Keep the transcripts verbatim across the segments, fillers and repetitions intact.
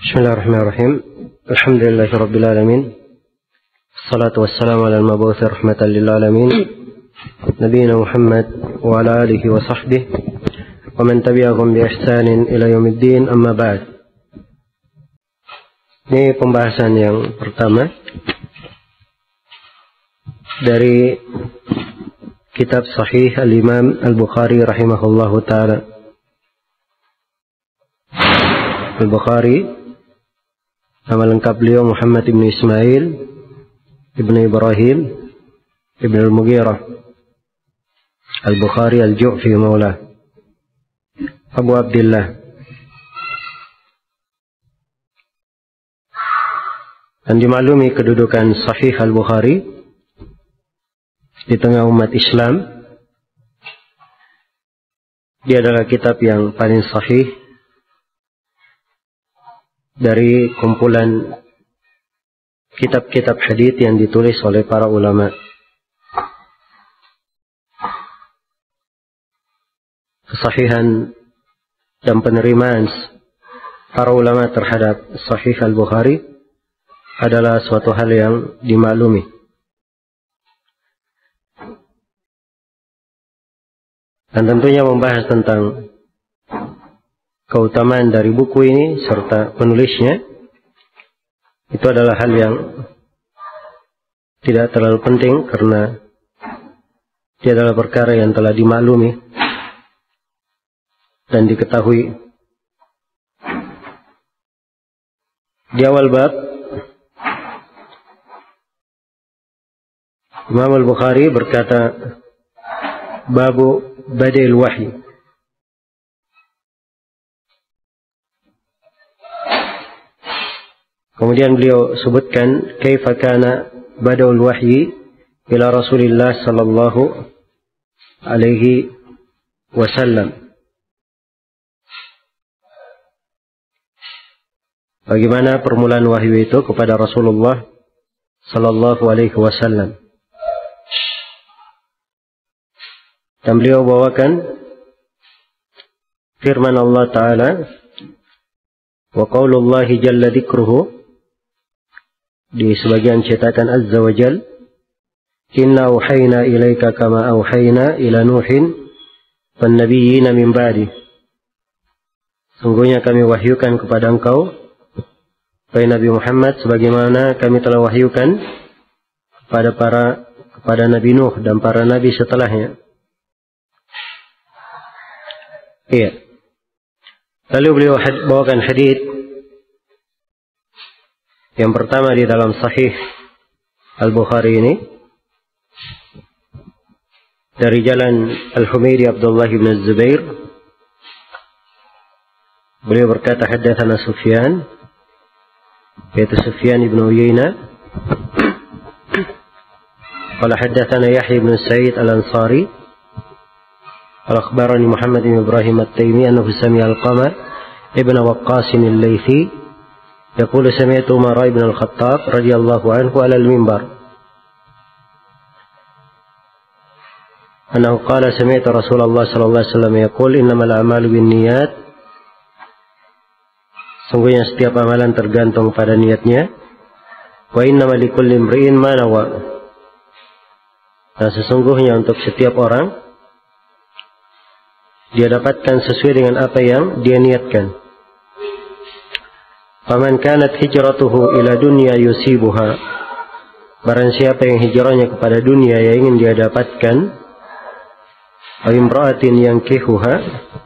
Bismillahirrahmanirrahim. Alhamdulillahirabbil alamin. Wassalatu wassalamu ala al-mab'uts rahmatan lil alamin. Nabiyina Muhammad wa ala alihi wa sahbihi wa man tabi'ahum bi ihsanin ila yaumiddin, amma ba'd. Ini pembahasan yang pertama dari kitab Sahih Al-Imam Al-Bukhari rahimahullahu taala. Al-Bukhari, nama lengkap beliau Muhammad ibn Ismail ibn Ibrahim ibn Al-Mughirah Al-Bukhari Al-Ju'fi Maulah Abu Abdullah. Dan dimaklumi kedudukan Sahih Al-Bukhari di tengah umat Islam. Dia adalah kitab yang paling sahih dari kumpulan kitab-kitab hadits yang ditulis oleh para ulama. Kesahihan dan penerimaan para ulama terhadap Sahih Al-Bukhari adalah suatu hal yang dimaklumi. Dan tentunya membahas tentang keutamaan dari buku ini serta penulisnya itu adalah hal yang tidak terlalu penting karena dia adalah perkara yang telah dimaklumi dan diketahui. Di awal bab, Imam Al-Bukhari berkata, Babu Badil Wahyi. Kemudian beliau sebutkan kaifa kana badul wahyi ila Rasulillah sallallahu alaihi wasallam. Bagaimana permulaan wahyu itu kepada Rasulullah sallallahu alaihi wasallam. Dan beliau bawakan firman Allah Ta'ala, wa qaulullahi jalla dzikruhu, di sebagian cetakan Azza wa Jal, inna auhayna ilaika kama auhayna ila Nuhin wan nabiyyina min ba'di. Sungguhnya kami wahyukan kepada engkau, wahai Nabi Muhammad, sebagaimana kami telah wahyukan kepada para kepada Nabi Nuh dan para nabi setelahnya. Iya. Lalu beliau had, bawakan hadits yang pertama di dalam Sahih Al-Bukhari ini dari jalan Al-Humaydi Abdullah bin Az-Zubair. Beliau berkata, haddatsana Sufyan, yaitu Sufyan ibn Uyainah. Qala haddatsana Yahya ibn Sa'id Al-Ansari. Qala akhbarani Muhammad ibn Ibrahim At-Taymi annahu sami'a Al-Qamar ibn Waqqas Al-Laythi يقول سمعت عمر بن الخطاب رضي الله عنه على المنبر أنه قال سمعت رسول الله صلى الله عليه وسلم يقول إنما الأعمال بالنيات. Sungguhnya setiap amalan tergantung pada niatnya. Wa innama likulli imri'in ma nawa. Dan sesungguhnya untuk setiap orang dia dapatkan sesuai dengan apa yang dia niatkan. Faman kanat hijratuhu ila dunya yusibuha. Barang siapa yang hijrahnya kepada dunia yang ingin dia dapatkan, aw imra'atin yankihuha,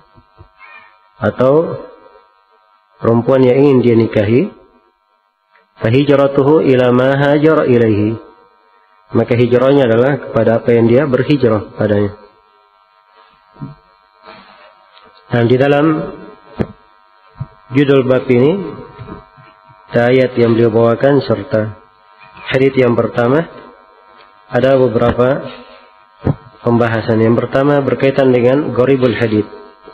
atau perempuan yang ingin dia nikahi, fa hijratuhu ila ma hajara ilaihi. Maka hijrahnya adalah kepada apa yang dia berhijrah padanya. Dan di dalam judul bab ini ayat yang beliau bawakan serta hadits yang pertama ada beberapa pembahasan. Yang pertama berkaitan dengan gharibul hadits.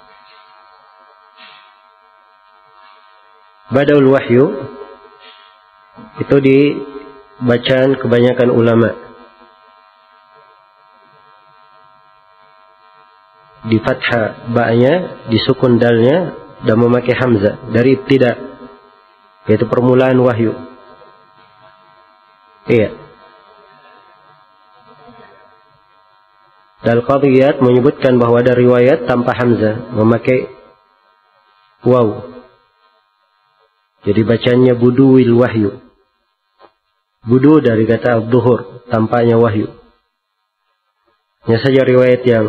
Badul wahyu itu di bacaan kebanyakan ulama. Di fathah ba'nya, di sukun dalnya, dan memakai hamzah dari tidak. yaitu permulaan wahyu. Iya. Al-Qadiyat menyebutkan bahwa ada riwayat tanpa hamzah, memakai waw. Jadi bacanya buduwil wahyu. Budu dari kata al-duhur, tampaknya wahyu. Hanya saja riwayat yang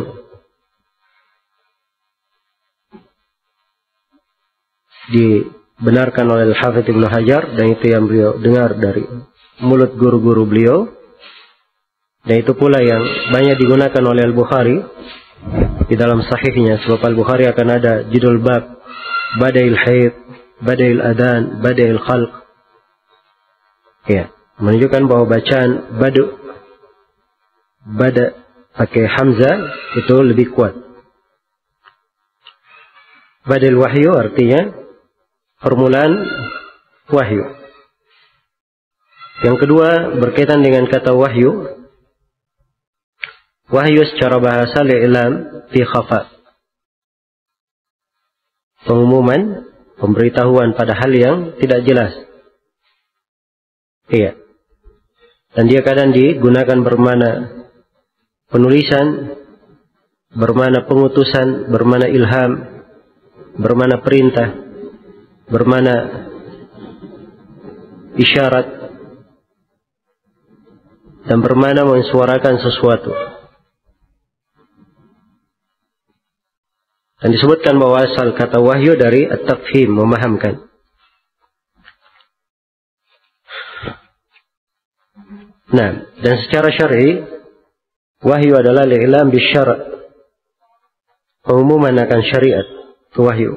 dibenarkan oleh Al-Hafidz Ibnu Hajar, dan itu yang beliau dengar dari mulut guru-guru beliau, dan itu pula yang banyak digunakan oleh Al-Bukhari di dalam sahihnya, sebab Al-Bukhari akan ada judul bab Badail Haid, Badail Adan, Badail Khalq. Ya, menunjukkan bahwa bacaan badu, bada pakai hamzah itu lebih kuat. Badail wahyu artinya permulaan wahyu. Yang kedua berkaitan dengan kata wahyu. Wahyu secara bahasa li'lam fi khafa. Pengumuman, pemberitahuan pada hal yang tidak jelas. Iya. Dan dia kadang digunakan bermana penulisan, bermana pengutusan, bermana ilham, bermana perintah, bermana isyarat, dan bermana mensuarakan sesuatu. Dan disebutkan bahwa asal kata wahyu dari at-tafhim, memahamkan. Nah, dan secara syar'i wahyu adalah li'lam bisyara', pengumuman akan syariat, itu wahyu.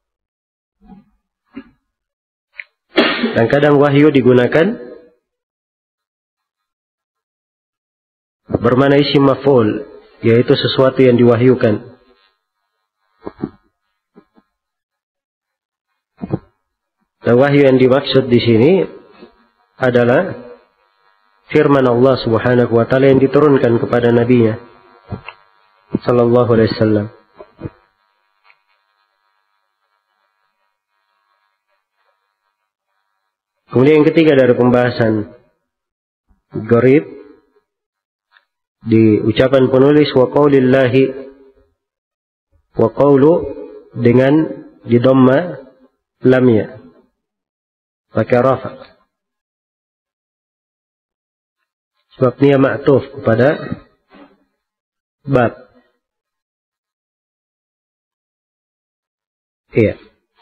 Dan kadang wahyu digunakan bermakna isim maf'ul, yaitu sesuatu yang diwahyukan. Dan wahyu yang dimaksud di sini adalah firman Allah Subhanahu wa taala yang diturunkan kepada nabinya sallallahu alaihi wasallam. Kemudian yang ketiga dari pembahasan gharib di ucapan penulis wa qaulillahi, wa qaulu dengan di dhamma lamnya pakai rafa, sebab dia ma'tuf kepada bab. Iya.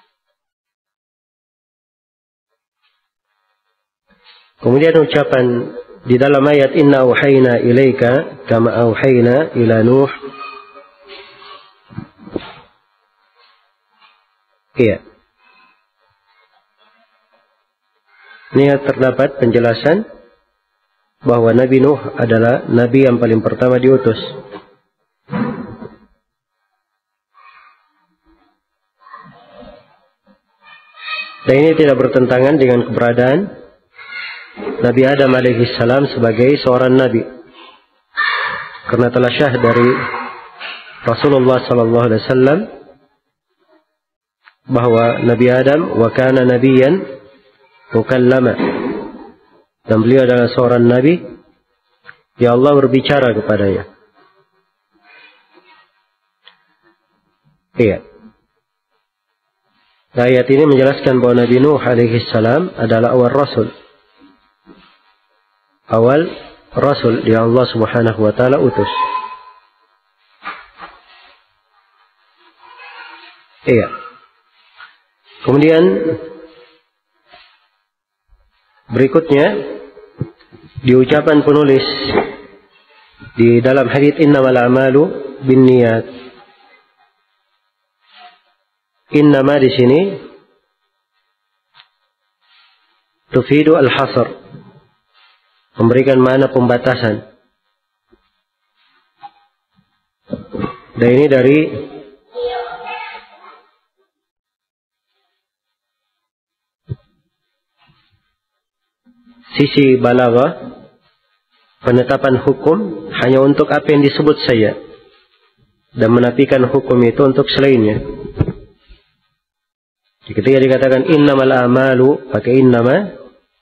Kemudian ucapan di dalam ayat inna auhayna ilaika kama auhayna ila Nuh. Iya. Ini terdapat penjelasan bahwa Nabi Nuh adalah nabi yang paling pertama diutus. Dan ini tidak bertentangan dengan keberadaan Nabi Adam alaihi salam sebagai seorang nabi, karena telah syah dari Rasulullah sallallahu alaihi wasallam bahwa Nabi Adam wa kana nabiyyan mukallama, dan beliau adalah seorang nabi ya Allah berbicara kepadanya. Iya. Ayat ini menjelaskan bahwa Nabi Nuh alaihi salam adalah awal rasul. Awal rasul yang Allah Subhanahu wa taala utus. Iya. Kemudian berikutnya di ucapan penulis di dalam hadits innamal a'malu binniyat. Innama di sini tufidu al-hasr, memberikan makna pembatasan. Dan ini dari sisi balaghah, penetapan hukum hanya untuk apa yang disebut saja, dan menafikan hukum itu untuk selainnya. Ketika dikatakan innamal a'malu, pakai innama,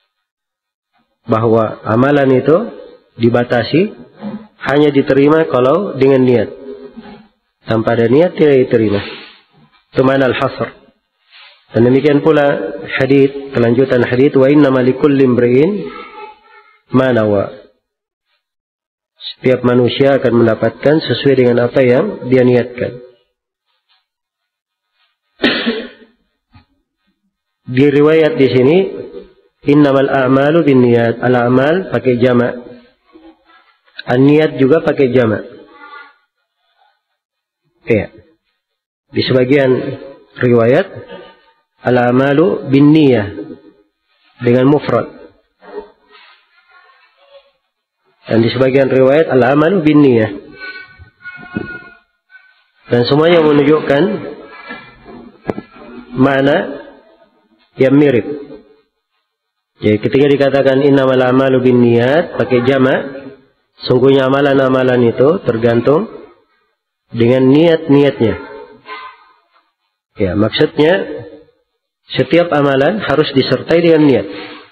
bahwa amalan itu dibatasi hanya diterima kalau dengan niat. Tanpa ada niat tidak diterima. Itu makna al-hasr. Dan demikian pula hadits, kelanjutan hadits, wa innama likulli imri'in ma nawa. Setiap manusia akan mendapatkan sesuai dengan apa yang dia niatkan. Di riwayat di sini innamal a'malu binniyat. Al-a'mal pakai jama'. An-niyat juga pakai jama'. Ya. Di sebagian riwayat al-a'malu binniyah dengan mufrad. Dan di sebagian riwayat al-amalu binniyah. Dan semuanya menunjukkan makna yang mirip. Jadi ketika dikatakan innamal a'malu binniyat pakai jama', sungguhnya amalan-amalan itu tergantung dengan niat-niatnya. Ya, maksudnya setiap amalan harus disertai dengan niat.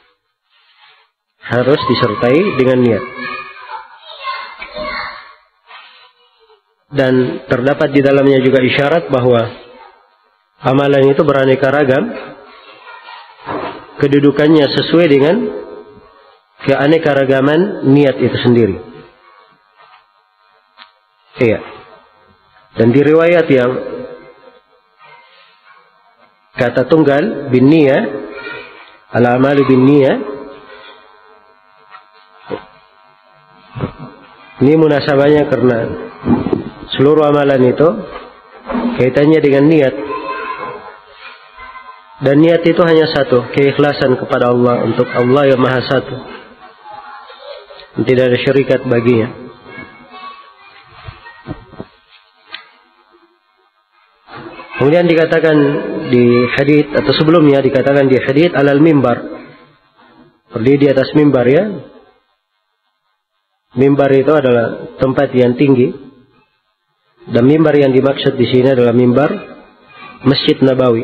Harus disertai dengan niat. Dan terdapat di dalamnya juga isyarat bahwa amalan itu beraneka ragam, kedudukannya sesuai dengan keanekaragaman niat itu sendiri. Iya. Dan di riwayat yang kata tunggal bin niyah, al-amalu bin niyah, ini munasabahnya karena seluruh amalan itu kaitannya dengan niat. Dan niat itu hanya satu, keikhlasan kepada Allah, untuk Allah yang Maha Satu. Tidak ada syarikat baginya. Kemudian dikatakan di hadits atau sebelumnya dikatakan di hadits alal mimbar, berdiri di atas mimbar, ya. Mimbar itu adalah tempat yang tinggi, dan mimbar yang dimaksud di sini adalah mimbar Masjid Nabawi.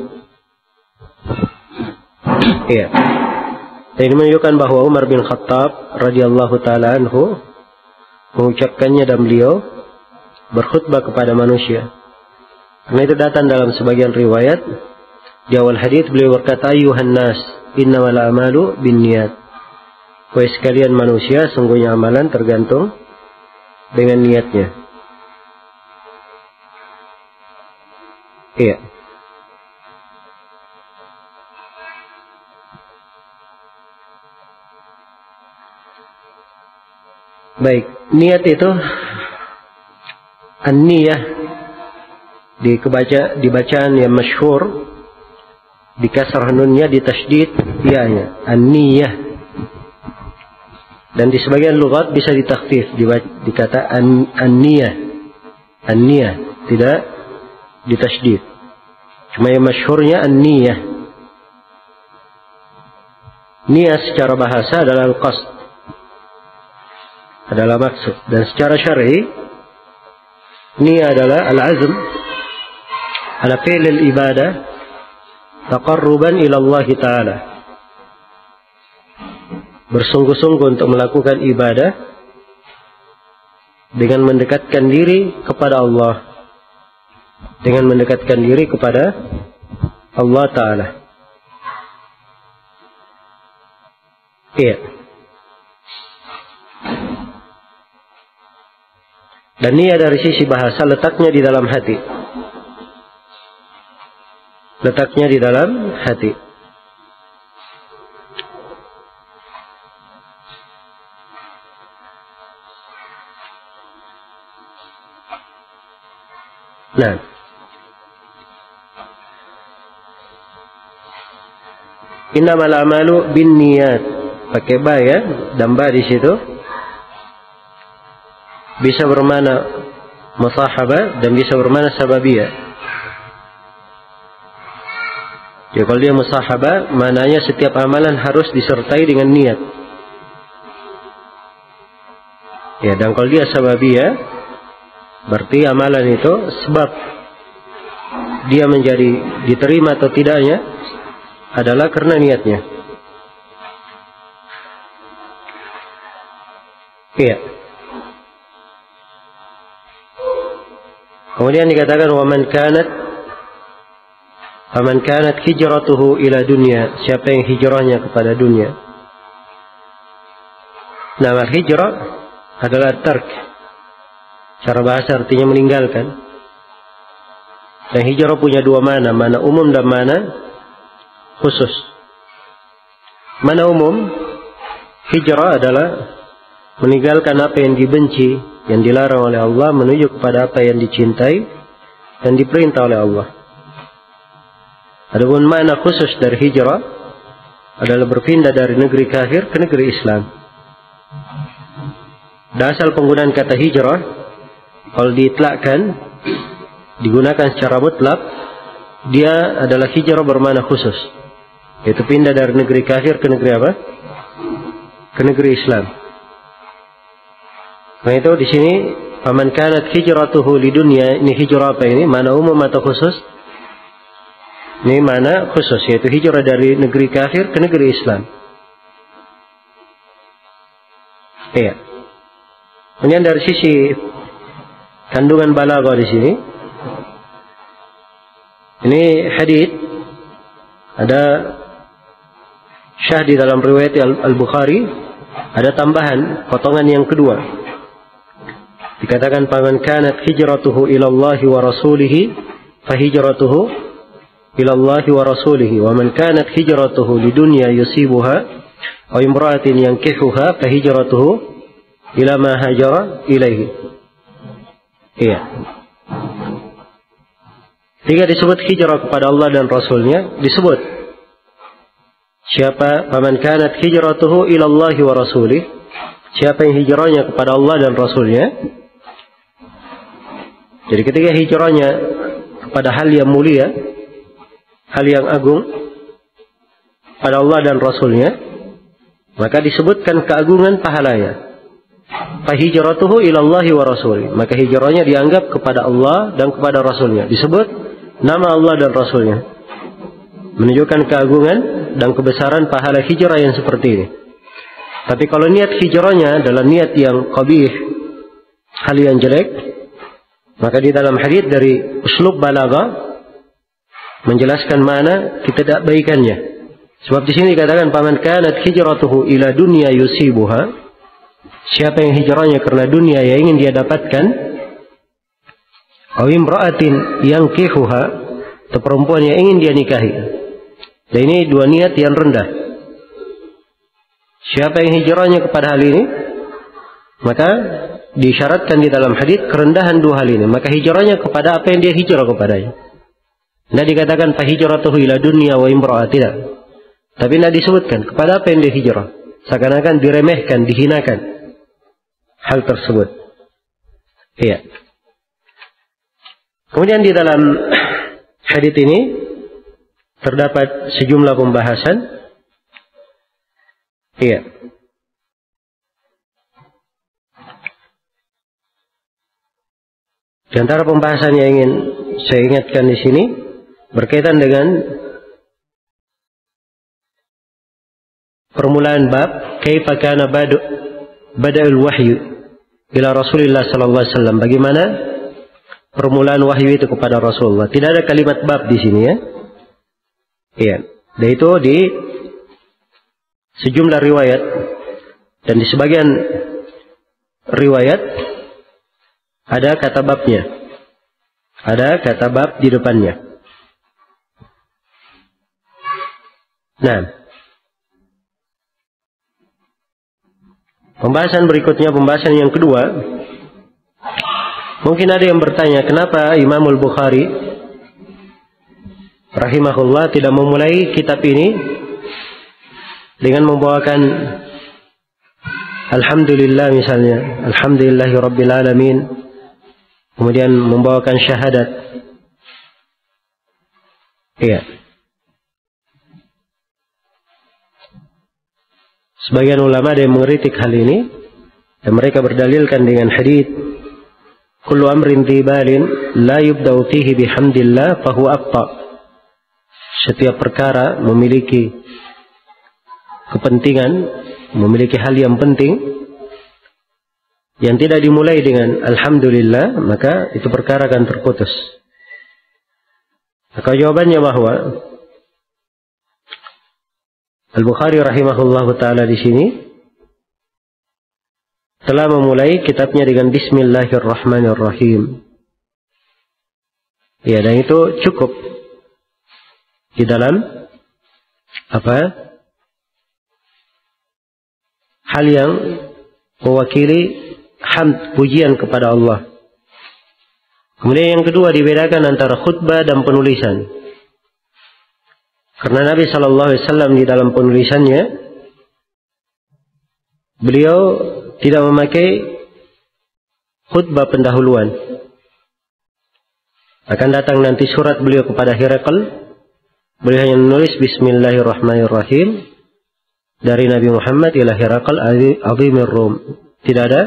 Iya. Dan ini menunjukkan bahwa Umar bin Khattab radhiyallahu taala anhu mengucapkannya dan beliau berkhutbah kepada manusia. Karena itu datang dalam sebagian riwayat di awal hadis beliau berkata, "Ayuhan nas, innamal a'malu binniyat." Wahai sekalian manusia, sungguhnya amalan tergantung dengan niatnya. Iya. Baik, niat itu an-niyah di kebaca di bacaan yang masyhur di kasrah nunnya, di tasydid ya-nya, an-niyah. Dan di sebagian lughat bisa ditakhfif, dikata an-niyah. An-niyah, tidak ditasydid. Cuma yang masyhurnya an-niyah. Niyah secara bahasa adalah al-qasd, adalah maksud. Dan secara syar'i niyah adalah al-azm ala fi'l al-ibadah taqarruban ila Allah Ta'ala. Bersungguh-sungguh untuk melakukan ibadah dengan mendekatkan diri kepada Allah, dengan mendekatkan diri kepada Allah Ta'ala. Iya. Dan niat dari sisi bahasa letaknya di dalam hati. Letaknya di dalam hati. Nah, innamal a'malu binniyat, pakai ba ya, dan ba di situ bisa bermakna musahabah dan bisa bermakna sababiyah. Jadi kalau dia musahabah, maknanya setiap amalan harus disertai dengan niat. Ya, dan kalau dia sababiyah, berarti amalan itu sebab dia menjadi diterima atau tidaknya adalah karena niatnya. Iya. Kemudian dikatakan wa man kanat faman kanat hijratuhu ila dunya, siapa yang hijrahnya kepada dunia. Nama hijrah adalah tark. Cara bahasa artinya meninggalkan. Dan hijrah punya dua mana, mana umum dan mana khusus. Mana umum, hijrah adalah meninggalkan apa yang dibenci, yang dilarang oleh Allah, menuju kepada apa yang dicintai dan diperintah oleh Allah. Adapun makna khusus dari hijrah adalah berpindah dari negeri kafir ke negeri Islam. Dasar penggunaan kata hijrah, kalau diitlakkan, digunakan secara mutlak, dia adalah hijrah bermakna khusus, yaitu pindah dari negeri kafir ke negeri apa? Ke negeri Islam. Nah itu di sini faman kanat hijratuhu lidunya, ini hijrah apa ini? Mana umum atau khusus? Ini mana khusus, yaitu hijrah dari negeri kafir ke negeri Islam. Iya. Kemudian dari sisi kandungan balaghah di sini, ini hadits ada syah di dalam riwayat Al-Bukhari, ada tambahan potongan yang kedua. Dikatakan faman kanat hijratuhu ila Allah wa rasulih fa hijratuhu ila Allah wa rasulih wa man kanat hijratuhu lidunya yusibuha aw imra'atin yankihuha fa hijratuhu ila ma hajara ilaihi. Iya. Jika disebut hijrah kepada Allah dan Rasulnya, disebut siapa faman kanat hijratuhu ila Allah wa rasulih, siapa yang hijrahnya kepada Allah dan Rasulnya. Jadi ketika hijrahnya kepada hal yang mulia, hal yang agung, pada Allah dan Rasulnya, maka disebutkan keagungan pahalanya. Fahijratuhu ilallahi wa rasuli, maka hijrahnya dianggap kepada Allah dan kepada Rasulnya. Disebut nama Allah dan Rasulnya, menunjukkan keagungan dan kebesaran pahala hijrah yang seperti ini. Tapi kalau niat hijrahnya adalah niat yang qabih, hal yang jelek, maka di dalam hadits dari uslub balaghah menjelaskan mana ketidakbaikannya. Sebab di sini dikatakan faman kanat hijratuhu ila dunya yusibuha, siapa yang hijrahnya karena dunia yang ingin dia dapatkan, aw imra'atin yankihuha, atau perempuan yang ingin dia nikahi. Dan ini dua niat yang rendah. Siapa yang hijrahnya kepada hal ini, maka disyaratkan di dalam hadis kerendahan dua hal ini, maka hijrahnya kepada apa yang dia hijrah kepadanya. Tidak dikatakan fa hijratuhu ila dunya wa imra'ah, tidak. Tapi tidak disebutkan kepada apa yang dia hijrah. Seakan-akan diremehkan, dihinakan hal tersebut. Iya. Kemudian di dalam hadis ini terdapat sejumlah pembahasan. Iya. Di antara pembahasan yang ingin saya ingatkan di sini berkaitan dengan permulaan bab kaifa kana badu bada'ul wahyu ila Rasulillah sallallahu alaihi wasallam. Bagaimana permulaan wahyu itu kepada Rasulullah. Tidak ada kalimat bab di sini ya. Iya. Dan itu di sejumlah riwayat dan di sebagian riwayat ada kata babnya. Ada kata bab di depannya. Nah, pembahasan berikutnya, pembahasan yang kedua. Mungkin ada yang bertanya, kenapa Imam Al-Bukhari rahimahullah tidak memulai kitab ini dengan membawakan Alhamdulillah misalnya, Alhamdulillahi Rabbil Alamin, kemudian membawakan syahadat. Iya. Sebagian ulama ada yang mengkritik hal ini dan mereka berdalilkan dengan hadits kullu amrin dhibalin la yubda'u fihi bihamdillah fahuwa abta. Setiap perkara memiliki kepentingan, memiliki hal yang penting yang tidak dimulai dengan alhamdulillah, maka itu perkara akan terputus. Maka jawabannya bahwa Al-Bukhari rahimahullahu taala di sini telah memulai kitabnya dengan Bismillahirrahmanirrahim. Ya, dan itu cukup di dalam apa? Hal yang mewakili hamd, pujian kepada Allah. Kemudian yang kedua, dibedakan antara khutbah dan penulisan. Karena Nabi Shallallahu Alaihi Wasallam di dalam penulisannya, beliau tidak memakai khutbah pendahuluan. Akan datang nanti surat beliau kepada Herakl, beliau hanya menulis Bismillahirrahmanirrahim dari Nabi Muhammad ila Herakl azimir Rum. Tidak ada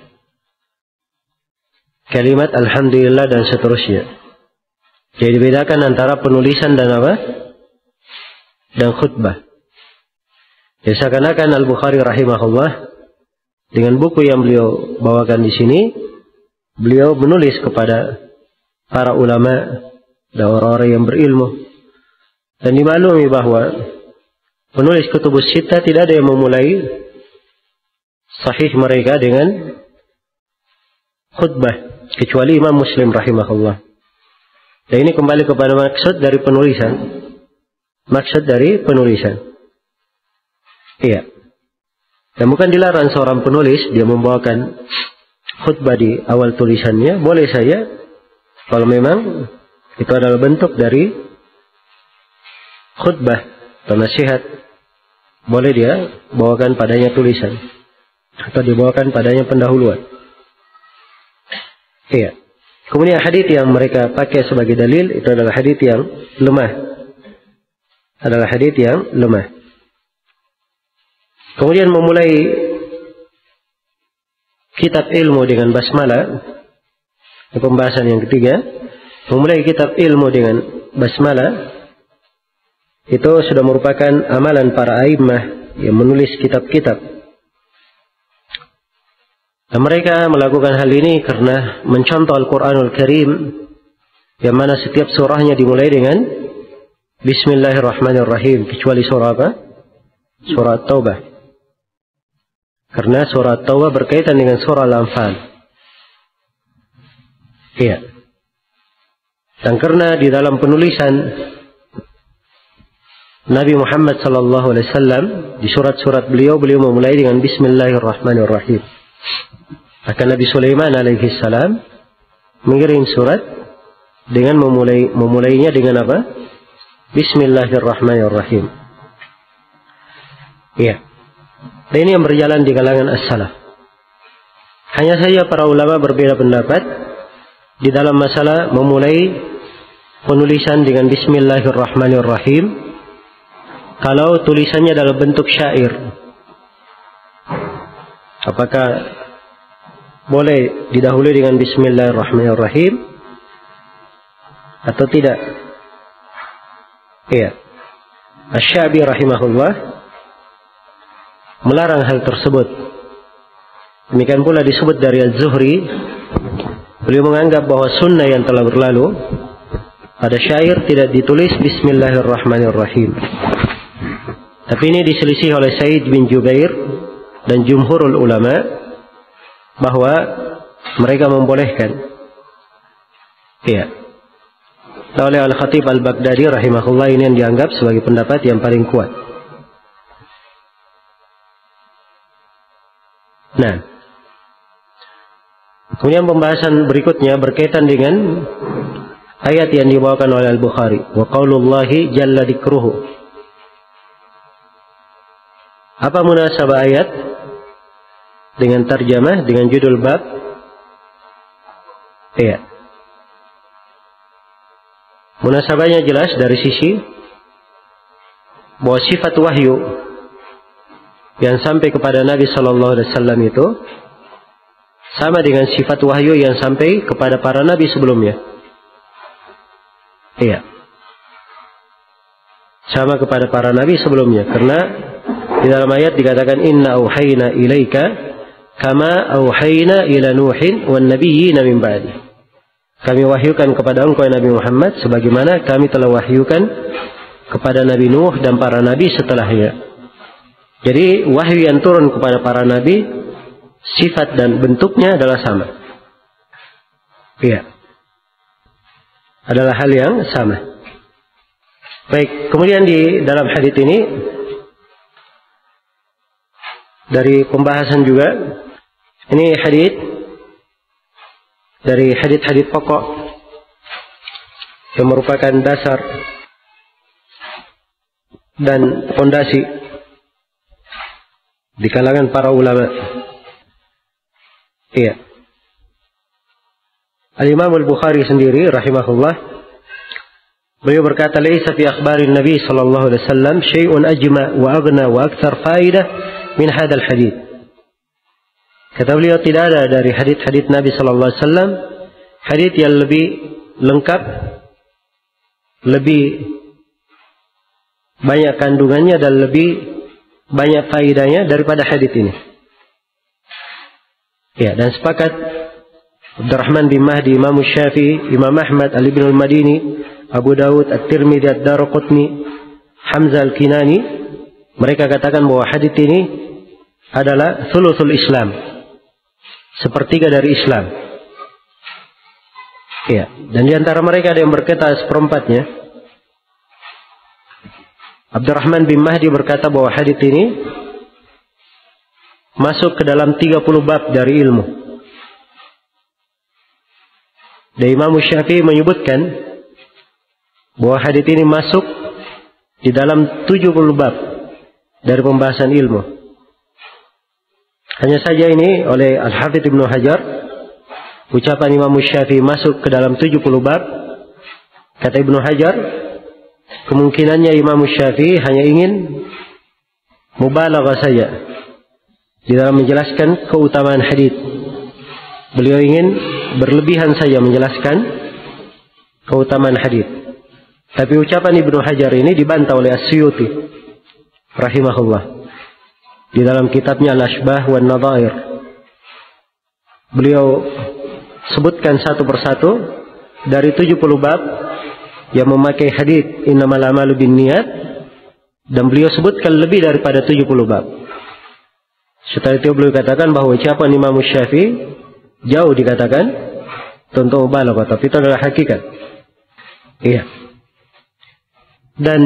kalimat alhamdulillah dan seterusnya. Jadi dibedakan antara penulisan dan apa? Dan khutbah. Jadi seakan-akan Al-Bukhari rahimahullah dengan buku yang beliau bawakan di sini, beliau menulis kepada para ulama dan orang-orang yang berilmu. Dan dimaklumi bahwa penulis kutubus sittah tidak ada yang memulai sahih mereka dengan khutbah kecuali Imam Muslim rahimahullah. Dan ini kembali kepada maksud dari penulisan. Maksud dari penulisan. Iya. Dan bukan dilarang seorang penulis dia membawakan khutbah di awal tulisannya. Boleh saja kalau memang itu adalah bentuk dari khutbah atau nasihat. Boleh dia bawakan padanya tulisan atau dibawakan padanya pendahuluan. Iya. Kemudian hadits yang mereka pakai sebagai dalil itu adalah hadits yang lemah. Adalah hadits yang lemah. Kemudian memulai kitab ilmu dengan basmalah. Pembahasan yang ketiga, memulai kitab ilmu dengan basmalah itu sudah merupakan amalan para a'immah yang menulis kitab-kitab. Dan mereka melakukan hal ini karena mencontoh Al-Quranul Karim yang mana setiap surahnya dimulai dengan Bismillahirrahmanirrahim, kecuali surah apa? Surah Taubah. Karena surah Taubah berkaitan dengan surah Al-Anfal. Iya. Dan karena di dalam penulisan Nabi Muhammad sallallahu alaihi wasallam di surat-surat beliau beliau memulai dengan Bismillahirrahmanirrahim. Akan Nabi Sulaiman alaihi salam mengirim surat dengan memulai memulainya dengan apa? Bismillahirrahmanirrahim. Iya. Dan ini yang berjalan di kalangan as-salaf. Hanya saja para ulama berbeda pendapat di dalam masalah memulai penulisan dengan Bismillahirrahmanirrahim kalau tulisannya dalam bentuk syair. Apakah boleh didahului dengan Bismillahirrahmanirrahim atau tidak? Iya. Asy-Sya'bi rahimahullah melarang hal tersebut. Demikian pula disebut dari Az-Zuhri, beliau menganggap bahwa sunnah yang telah berlalu pada syair tidak ditulis Bismillahirrahmanirrahim. Tapi ini diselisih oleh Sa'id bin Jubair dan jumhurul ulama bahwa mereka membolehkan. Iya. Oleh Al-Khatib Al-Baghdadi rahimahullah ini yang dianggap sebagai pendapat yang paling kuat. Nah, kemudian pembahasan berikutnya berkaitan dengan ayat yang dibawakan oleh Al-Bukhari. Wa qaulullahi jalla dzikruhu. Apa munasabah ayat dengan tarjamah, dengan judul bab? Iya. Munasabahnya jelas dari sisi bahwa sifat wahyu yang sampai kepada Nabi Sallallahu Alaihi Wasallam itu sama dengan sifat wahyu yang sampai kepada para nabi sebelumnya. Iya. Sama kepada para nabi sebelumnya. Karena di dalam ayat dikatakan inna auhayna ilaika kama auhayna ila Nuhin wan nabiyyina min ba'di. Kami wahyukan kepada engkau Nabi Muhammad sebagaimana kami telah wahyukan kepada Nabi Nuh dan para nabi setelahnya. Jadi wahyu yang turun kepada para nabi, sifat dan bentuknya adalah sama. Iya. Adalah hal yang sama. Baik, kemudian di dalam hadits ini dari pembahasan juga, ini hadits dari hadits-hadits pokok yang merupakan dasar dan fondasi di kalangan para ulama. Iya. Al-Imam Al-Bukhari sendiri rahimahullah, beliau berkata, "Laisa fi akhbarin Nabi sallallahu alaihi wasallam syai'un ajma wa aghna wa akthar faidah min hadzal hadits." Kata beliau, tidak ada dari hadits-hadits Nabi sallallahu alaihi wasallam hadits yang lebih lengkap, lebih banyak kandungannya dan lebih banyak faidahnya daripada hadits ini. Ya, dan sepakat Abdurrahman bin Mahdi, Imam Syafi'i, Imam Ahmad, Ali bin Al-Madini, Abu Dawud, At-Tirmidzi, Ad-Darqutni, Hamzah Al-Kinani, mereka katakan bahwa hadits ini adalah thuluthul Islam, sepertiga dari Islam. Ya, dan di antara mereka ada yang berkata seperempatnya. Abdurrahman bin Mahdi berkata bahwa hadits ini masuk ke dalam tiga puluh bab dari ilmu. Dan Imam Syafi'i menyebutkan bahwa hadits ini masuk di dalam tujuh puluh bab dari pembahasan ilmu. Hanya saja ini oleh Al-Hafidz Ibnu Hajar, ucapan Imam Syafi'i masuk ke dalam tujuh puluh bab. Kata Ibnu Hajar, kemungkinannya Imam Syafi'i hanya ingin mubalaghah saja di dalam menjelaskan keutamaan hadits. Beliau ingin berlebihan saja menjelaskan keutamaan hadits. Tapi ucapan Ibnu Hajar ini dibantah oleh As-Suyuti rahimahullah di dalam kitabnya Al-Ashbah wan Nadhair. Beliau sebutkan satu persatu dari tujuh puluh bab yang memakai hadits innamal a'malu binniyat, dan beliau sebutkan lebih daripada tujuh puluh bab. Setelah itu beliau katakan bahwa ucapan Imam Syafi'i jauh dikatakan tentu mubalaghah, tapi itu adalah hakikat. Iya. Dan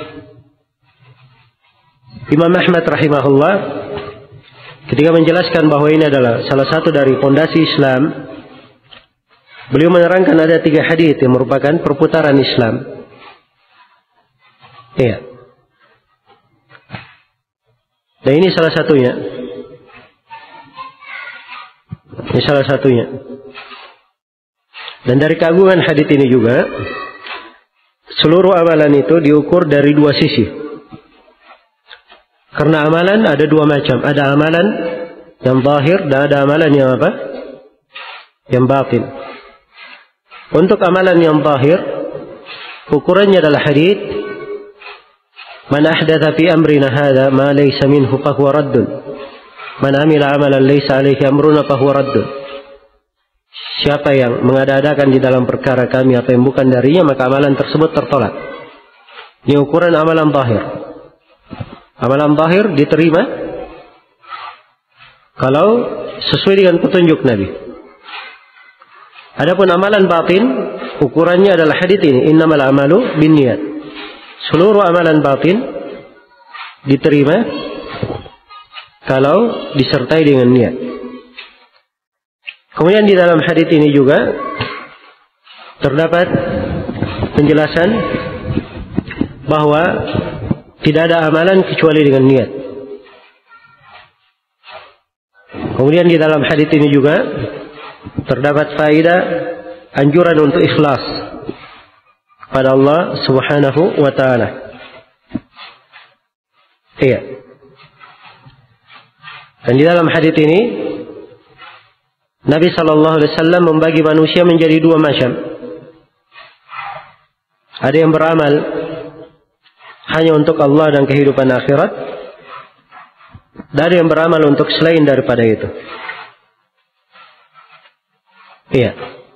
Imam Ahmad rahimahullah ketika menjelaskan bahwa ini adalah salah satu dari fondasi Islam, beliau menerangkan ada tiga hadits yang merupakan perputaran Islam. Iya. Dan ini salah satunya. Ini salah satunya. Dan dari keagungan hadits ini juga, seluruh amalan itu diukur dari dua sisi. Karena amalan ada dua macam. Ada amalan yang zahir dan ada amalan yang apa? Yang batin. Untuk amalan yang zahir, ukurannya adalah hadits, man ahdatha fi amrina hadha ma laysa minhu fahuwa raddun. Man amila amalan laysa alaihi amruna fahuwa raddun. Siapa yang mengada-adakan di dalam perkara kami apa yang bukan darinya, maka amalan tersebut tertolak. Ini ukuran amalan zahir. Amalan zahir diterima kalau sesuai dengan petunjuk Nabi. Adapun amalan batin, ukurannya adalah hadits ini, innamal a'malu binniyat. Seluruh amalan batin diterima kalau disertai dengan niat. Kemudian di dalam hadits ini juga terdapat penjelasan bahwa tidak ada amalan kecuali dengan niat. Kemudian di dalam hadits ini juga terdapat faedah anjuran untuk ikhlas kepada Allah Subhanahu wa taala. Iya. Dan di dalam hadits ini Nabi Shallallahu Alaihi Wasallam membagi manusia menjadi dua macam. Ada yang beramal hanya untuk Allah dan kehidupan akhirat, dan ada yang beramal untuk selain daripada itu. Iya.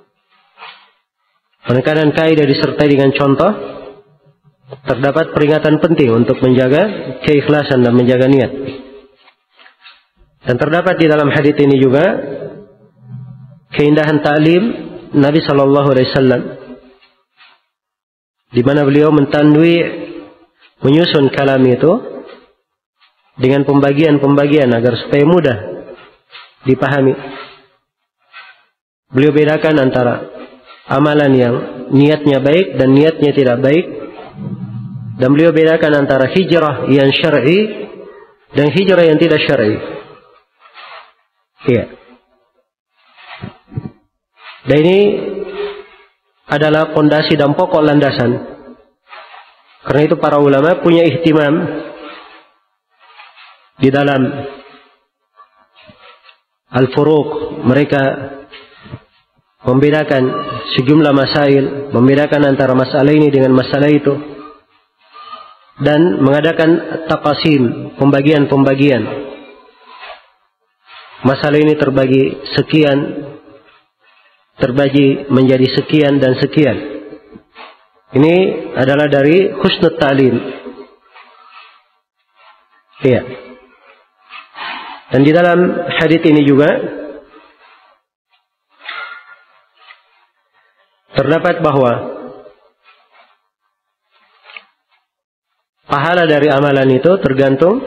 Penekanan kaidah disertai dengan contoh, terdapat peringatan penting untuk menjaga keikhlasan dan menjaga niat. Dan terdapat di dalam hadits ini juga keindahan ta'lim Nabi Shallallahu Alaihi Wasallam, di mana beliau mentandui, menyusun kalam itu dengan pembagian-pembagian agar supaya mudah dipahami. Beliau bedakan antara amalan yang niatnya baik dan niatnya tidak baik, dan beliau bedakan antara hijrah yang syar'i dan hijrah yang tidak syar'i. Iya. Dan ini adalah fondasi dan pokok landasan. Karena itu para ulama punya ihtimam di dalam al-furuq. Mereka membedakan sejumlah masail, membedakan antara masalah ini dengan masalah itu, dan mengadakan tafasil, pembagian-pembagian. Masalah ini terbagi sekian, terbagi menjadi sekian dan sekian. Ini adalah dari husnul ta'lim. Iya. Dan di dalam hadits ini juga terdapat bahwa pahala dari amalan itu tergantung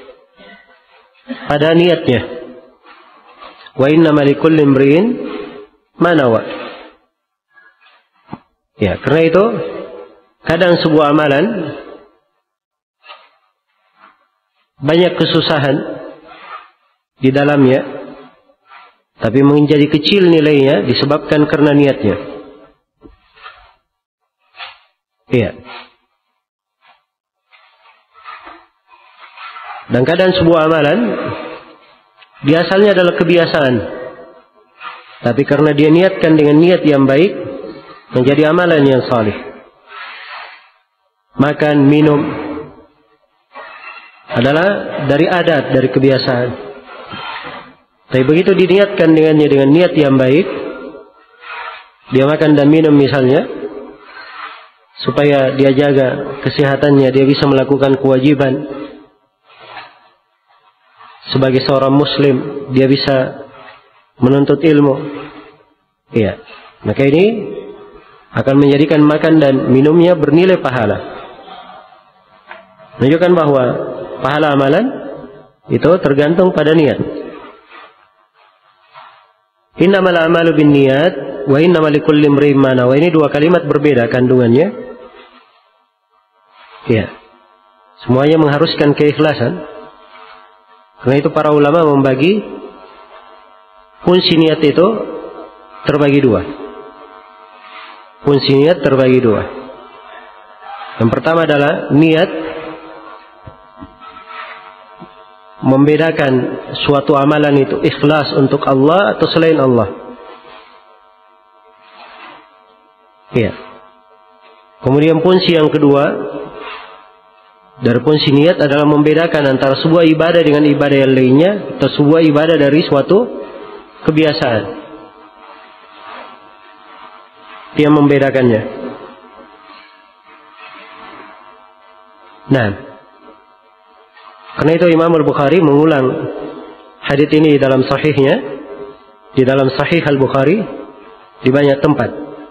pada niatnya. Wa innama likulli imri'in ma nawa. Ya, karena itu kadang sebuah amalan banyak kesusahan di dalamnya, tapi menjadi kecil nilainya disebabkan karena niatnya. Iya. Dan kadang sebuah amalan dia asalnya adalah kebiasaan, tapi karena dia niatkan dengan niat yang baik, menjadi amalan yang salih. Makan, minum adalah dari adat, dari kebiasaan. Tapi begitu diniatkan dengannya dengan niat yang baik, dia makan dan minum misalnya, supaya dia jaga kesehatannya, dia bisa melakukan kewajiban sebagai seorang muslim, dia bisa menuntut ilmu. Iya. Maka ini akan menjadikan makan dan minumnya bernilai pahala. Menunjukkan bahwa pahala amalan itu tergantung pada niat. Innamal a'malu binniyat wa innamal likulli imri'in ma nawa. Ini dua kalimat berbeda kandungannya. Iya. Semuanya mengharuskan keikhlasan. Karena itu para ulama membagi fungsi niat itu terbagi dua. Fungsi niat terbagi dua. Yang pertama adalah niat membedakan suatu amalan itu ikhlas untuk Allah atau selain Allah. Iya. Kemudian fungsi yang kedua dari fungsi niat adalah membedakan antara sebuah ibadah dengan ibadah yang lainnya, atau sebuah ibadah dari suatu kebiasaan. Dia membedakannya. Nah, karena itu Imam Al-Bukhari mengulang hadits ini di dalam sahihnya, di dalam Sahih Al-Bukhari di banyak tempat.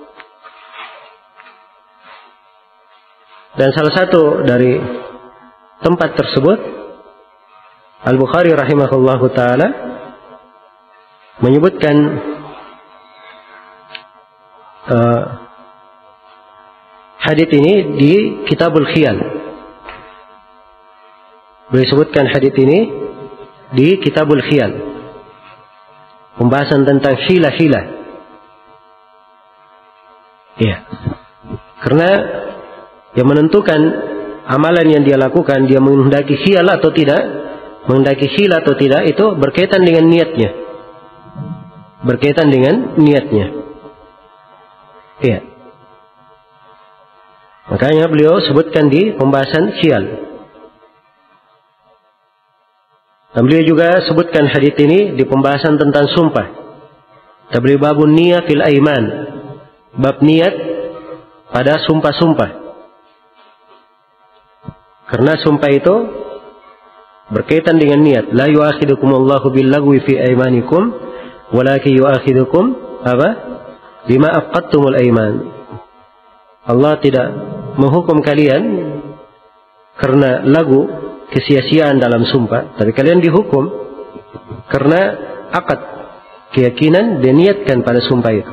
Dan salah satu dari tempat tersebut, Al-Bukhari rahimahullahu ta'ala menyebutkan uh, hadits ini di Kitabul Khiyal. Beliau sebutkan hadits ini di Kitabul Khiyal, pembahasan tentang hilah-hilah. Iya. Karena yang menentukan amalan yang dia lakukan, dia menghendaki khiyal atau tidak, menghendaki khiyal atau tidak, itu berkaitan dengan niatnya. berkaitan dengan niatnya. Iya. Makanya beliau sebutkan di pembahasan khiyal. Dan beliau juga sebutkan hadits ini di pembahasan tentang sumpah. Tabli babun niyat fil aiman. Bab niat pada sumpah-sumpah. Karena sumpah itu berkaitan dengan niat. La yu'akhidukumullahu billagwi fi aimanikum walakin yu'akhidukum apa? Bima aqadtumul aiman. Allah tidak menghukum kalian karena lagu kesia-siaan dalam sumpah, tapi kalian dihukum karena akad, keyakinan diniatkan pada sumpah itu.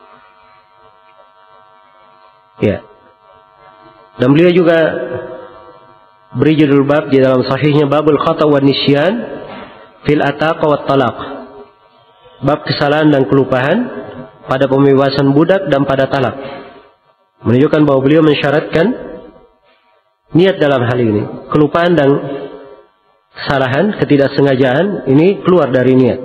Ya. Dan beliau juga beri judul bab di dalam sahihnya, babul khata' wan nisyan fil ataqa wat talaq. Bab kesalahan dan kelupaan pada pembebasan budak dan pada talak. Menunjukkan bahwa beliau mensyaratkan niat dalam hal ini. Kelupaan dan kesalahan, ketidaksengajaan ini keluar dari niat.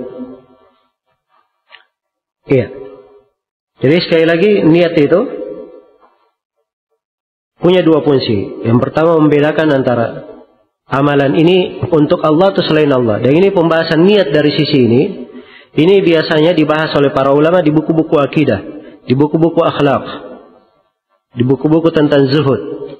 Iya. Jadi sekali lagi niat itu punya dua fungsi. Yang pertama membedakan antara amalan ini untuk Allah atau selain Allah. Dan ini pembahasan niat dari sisi ini. Ini biasanya dibahas oleh para ulama di buku-buku akidah, di buku-buku akhlak, di buku-buku tentang zuhud.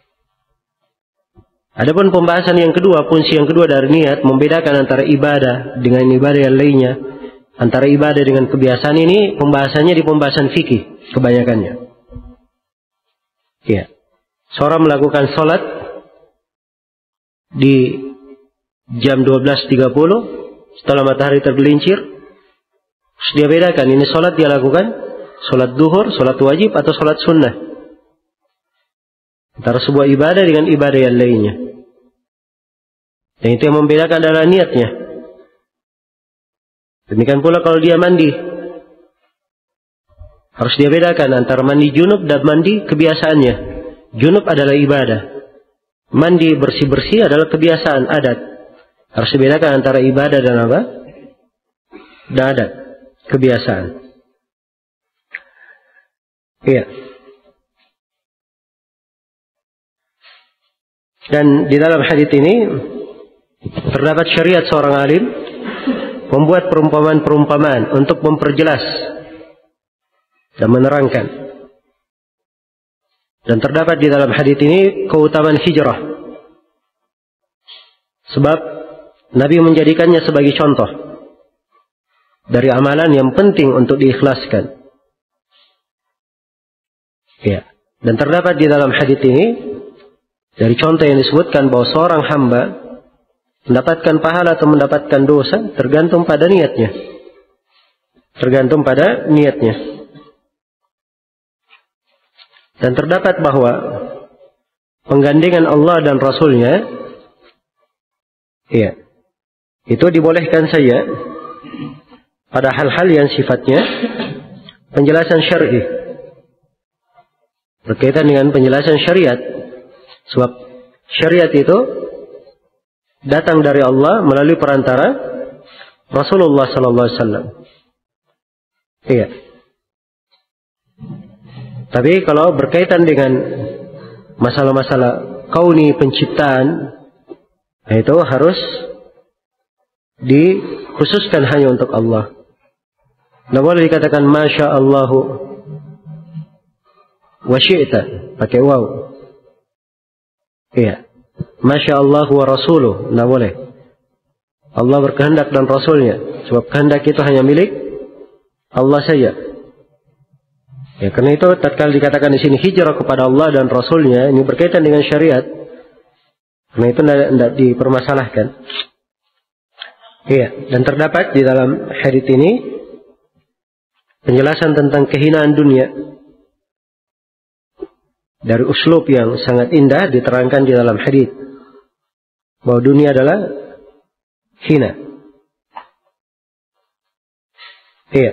Adapun pembahasan yang kedua, fungsi yang kedua dari niat, membedakan antara ibadah dengan ibadah yang lainnya, antara ibadah dengan kebiasaan, ini pembahasannya di pembahasan fikih kebanyakannya. Ya. Seorang melakukan sholat di jam dua belas tiga puluh setelah matahari tergelincir. Terus dia bedakan, ini sholat dia lakukan sholat duhur, sholat wajib atau sholat sunnah. Antara sebuah ibadah dengan ibadah yang lainnya. Dan itu yang membedakan adalah niatnya. Demikian pula kalau dia mandi, harus dia bedakan antara mandi junub dan mandi kebiasaannya. Junub adalah ibadah, mandi bersih-bersih adalah kebiasaan adat. Harus dibedakan antara ibadah dan apa? Dan adat, kebiasaan. Iya. Dan di dalam hadits ini terdapat syariat seorang alim membuat perumpamaan-perumpamaan untuk memperjelas dan menerangkan. Dan terdapat di dalam hadits ini keutamaan hijrah. Sebab Nabi menjadikannya sebagai contoh dari amalan yang penting untuk diikhlaskan. Ya. Dan terdapat di dalam hadits ini dari contoh yang disebutkan bahwa seorang hamba mendapatkan pahala atau mendapatkan dosa tergantung pada niatnya. Tergantung pada niatnya. Dan terdapat bahwa penggandengan Allah dan Rasulnya, ya, itu dibolehkan saja pada hal-hal yang sifatnya penjelasan syar'i, berkaitan dengan penjelasan syariat. Sebab syariat itu datang dari Allah melalui perantara Rasulullah sallallahu alaihi wasallam. Iya. Tapi kalau berkaitan dengan masalah-masalah kauni penciptaan, itu harus dikhususkan hanya untuk Allah. Tidak boleh dikatakan Masya Allahu wa syi'ta, pakai waw. Iya. Masya Allah wa Rasuluh, tidak boleh. Allah berkehendak dan Rasulnya. Sebab kehendak itu hanya milik Allah saja. Ya, karena itu tatkala dikatakan di sini hijrah kepada Allah dan Rasulnya, ini berkaitan dengan syariat. Karena itu tidak dipermasalahkan. Iya, dan terdapat di dalam hadits ini penjelasan tentang kehinaan dunia. Dari uslub yang sangat indah diterangkan di dalam hadits bahwa dunia adalah hina. Iya.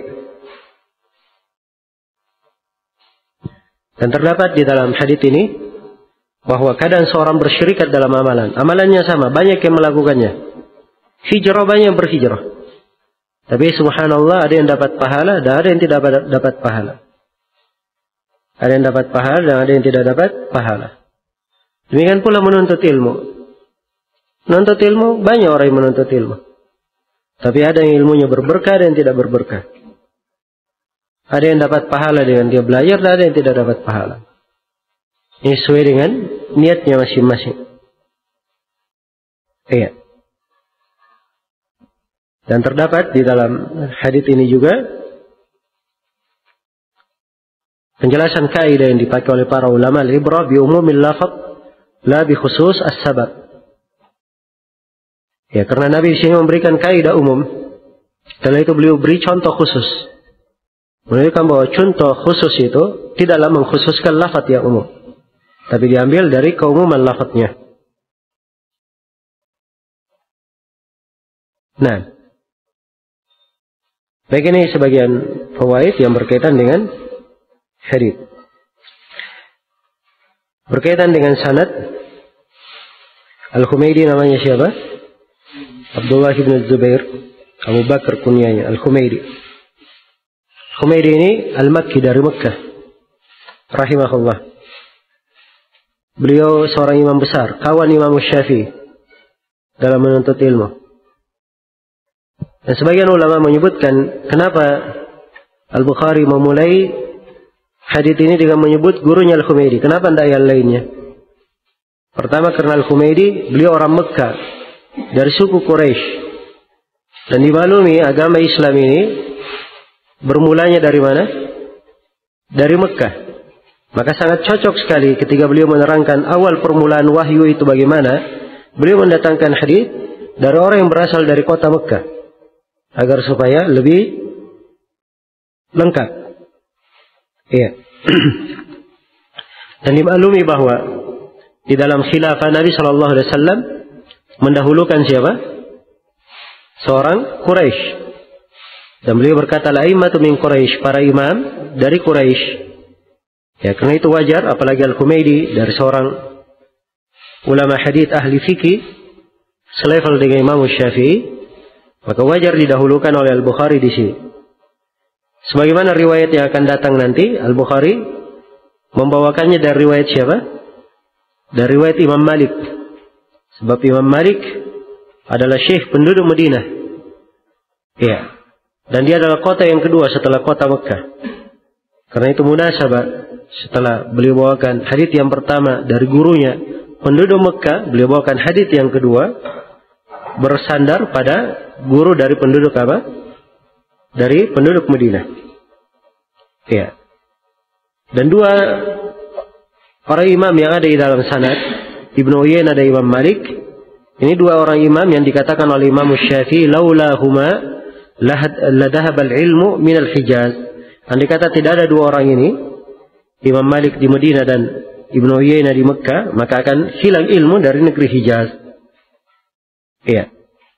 Dan terdapat di dalam hadits ini bahwa kadang seorang bersyirikat dalam amalan. Amalannya sama, banyak yang melakukannya. Hijrah, banyak yang berhijrah. Tapi subhanallah, ada yang dapat pahala dan ada yang tidak dapat pahala. Ada yang dapat pahala dan ada yang tidak dapat pahala. Demikian pula menuntut ilmu. Menuntut ilmu, banyak orang yang menuntut ilmu. Tapi ada yang ilmunya berberkah, ada yang tidak berberkah. Ada yang dapat pahala dengan dia belajar, dan ada yang tidak dapat pahala. Ini sesuai dengan niatnya masing-masing. Iya. Dan terdapat di dalam hadits ini juga penjelasan kaidah yang dipakai oleh para ulama, al-ibrah bi umumil lafaz la bi khusus as-sabab. Ya, karena Nabi di sini memberikan kaidah umum. Setelah itu beliau beri contoh khusus. Menunjukkan bahwa contoh khusus itu tidaklah mengkhususkan lafaz yang umum, tapi diambil dari keumuman lafaznya. Nah, baik, ini sebagian fawaid yang berkaitan dengan hadits. Berkaitan dengan sanad, Al-Humaydi namanya siapa? Abdullah bin Zubair, Abu Bakar kunyanya, Al-Humaydi. Humaydi ini Al-Makki dari Mekah, rahimahullah. Beliau seorang imam besar, kawan Imam Syafi'i dalam menuntut ilmu. Dan sebagian ulama menyebutkan kenapa Al-Bukhari memulai hadits ini dengan menyebut gurunya Al-Humaydi. Kenapa tidak yang lainnya? Pertama, karena Al-Humaydi beliau orang Mekah dari suku Quraisy. Dan dimaklumi agama Islam ini bermulanya dari mana? Dari Mekah. Maka sangat cocok sekali ketika beliau menerangkan awal permulaan wahyu itu bagaimana. Beliau mendatangkan hadits dari orang yang berasal dari kota Mekah, agar supaya lebih lengkap. Iya. Dan dimaklumi bahwa di dalam khilafah Nabi Shallallahu Alaihi Wasallam mendahulukan siapa? Seorang Quraisy. Dan beliau berkata, "Al-a'immatu min Quraisy," para imam dari Quraisy. Ya, karena itu wajar, apalagi Al-Humaydi dari seorang ulama hadits ahli fikih selevel dengan Imam Syafi'i, maka wajar didahulukan oleh Al-Bukhari di sini. Sebagaimana riwayat yang akan datang nanti, Al-Bukhari membawakannya dari riwayat siapa? Dari riwayat Imam Malik. Sebab Imam Malik adalah syekh penduduk Madinah. Ya. Dan dia adalah kota yang kedua setelah kota Mekah. Karena itu munasabah, setelah beliau bawakan hadits yang pertama dari gurunya penduduk Mekah, beliau bawakan hadits yang kedua bersandar pada guru dari penduduk apa? Dari penduduk Madinah. Ya. Dan dua orang imam yang ada di dalam sanad, Ibnu Uyainah dan Imam Malik, ini dua orang imam yang dikatakan oleh Imam Syafi'i, laulahuma ladhahab al-ilmu min al-Hijaz. Andai kata tidak ada dua orang ini, Imam Malik di Madinah dan Ibnu Uyainah di Mekah, maka akan hilang ilmu dari negeri Hijaz. Iya.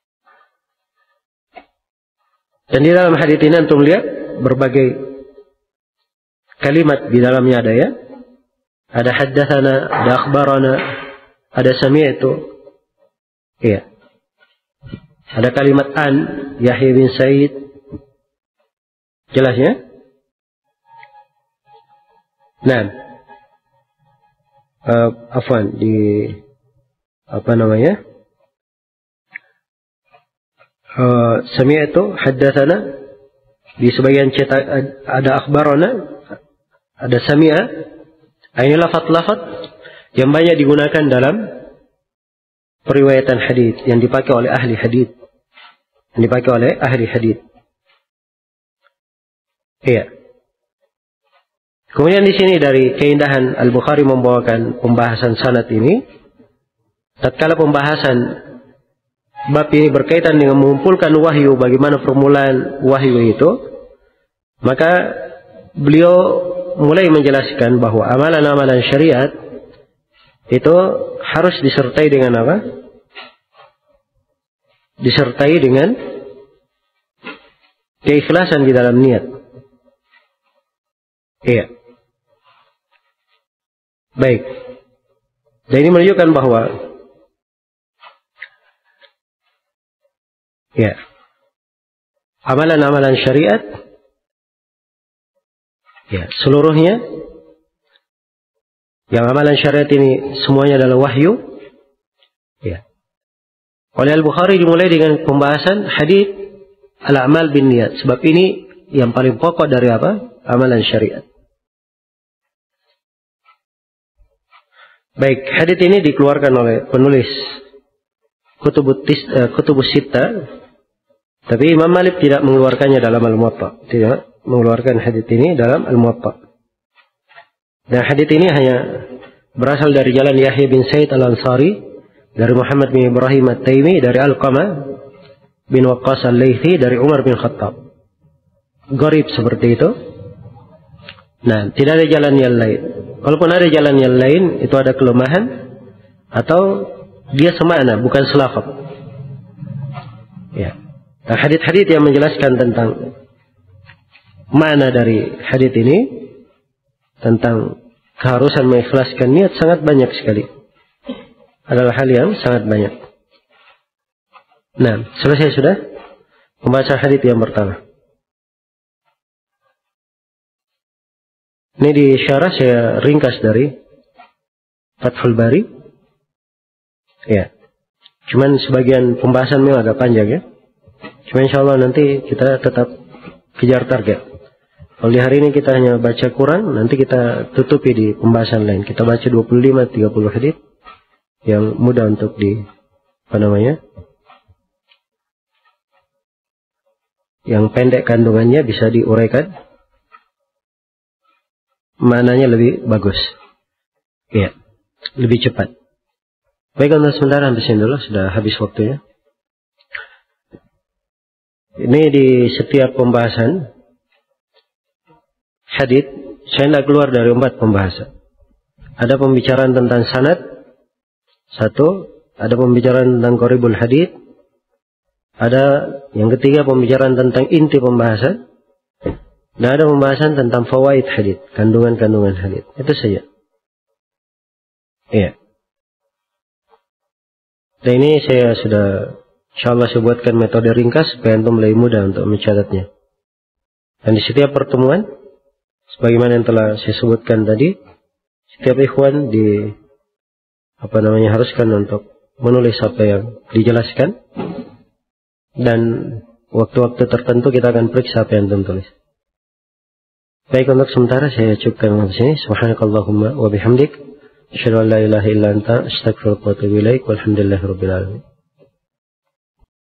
Dan di dalam hadits ini antum lihat berbagai kalimat di dalamnya ada, ya. Ada haddatsana, ada akhbarana, ada sami'tu. Iya. Ada kalimat an, Yahya bin Sa'id. Jelas, ya? Nah. Uh, afwan, di apa namanya? Uh, sami'tu, haddatsana. Di sebagian cetak ada akhbarana, ada sami'a. Ini lafaz-lafaz yang banyak digunakan dalam periwayatan hadits, yang dipakai oleh ahli hadits, yang dipakai oleh ahli hadits. Iya. Kemudian di sini dari keindahan Al-Bukhari membawakan pembahasan sanad ini, tatkala pembahasan bab ini berkaitan dengan mengumpulkan wahyu, bagaimana permulaan wahyu itu, maka beliau mulai menjelaskan bahwa amalan-amalan syariat itu harus disertai dengan apa? Disertai dengan keikhlasan di dalam niat. Iya. Baik. Dan ini menunjukkan bahwa ya, amalan-amalan syariat, ya, seluruhnya, yang amalan syariat ini semuanya adalah wahyu, ya. Oleh Al-Bukhari dimulai dengan pembahasan hadits al-a'mal bin niyat, sebab ini yang paling pokok dari apa? Amalan syariat. Baik, hadits ini dikeluarkan oleh penulis Kutubut uh, Kutubus Sittah, tapi Imam Malik tidak mengeluarkannya dalam Al-Muwatta, tidak mengeluarkan hadits ini dalam Al-Muwatta. Dan hadits ini hanya berasal dari jalan Yahya bin Sa'id Al-Ansari, dari Muhammad bin Ibrahim At-Taimi, dari Alqamah bin Waqqas Al-Laythi, dari Umar bin Khattab. Gharib seperti itu. Nah, tidak ada jalan yang lain. Kalaupun ada jalan yang lain, itu ada kelemahan atau dia semakna, bukan selafaz. Ya. Nah, hadits-hadits yang menjelaskan tentang makna dari hadits ini, tentang keharusan mengikhlaskan niat, sangat banyak sekali. Adalah hal yang sangat banyak. Nah, selesai sudah pembahasan hadits yang pertama. Ini di syarah saya ringkas dari Fathul Bari. Ya. Cuman sebagian pembahasan memang agak panjang ya. Cuma insya Allah nanti kita tetap kejar target. Kalau di hari ini kita hanya baca Quran, nanti kita tutupi di pembahasan lain. Kita baca dua puluh lima tiga puluh hadits yang mudah untuk di apa namanya? Yang pendek kandungannya bisa diuraikan. Maknanya lebih bagus. Ya, lebih cepat. Baik, untuk sementara sampai sini dulu, sudah habis waktunya. Ini di setiap pembahasan hadits, saya tidak keluar dari empat pembahasan. Ada pembicaraan tentang sanad, satu. Ada pembicaraan tentang qoribul hadits. Ada yang ketiga pembicaraan tentang inti pembahasan. Dan ada pembahasan tentang fawaid hadits, kandungan-kandungan hadits. Itu saja. Iya. Dan ini saya sudah, insyaallah saya buatkan metode ringkas supaya antum lebih mudah untuk mencatatnya. Dan di setiap pertemuan, sebagaimana yang telah saya sebutkan tadi, setiap ikhwan di apa namanya haruskan untuk menulis apa yang dijelaskan, dan waktu-waktu tertentu kita akan periksa apa yang antum tulis. Baik, untuk sementara saya cukupkan di sini. Subhanakallahumma wa bihamdik, asyhadu an la ilaha illa anta, astaghfiruka wa atubu ilaik. Walhamdulillahirabbil alamin.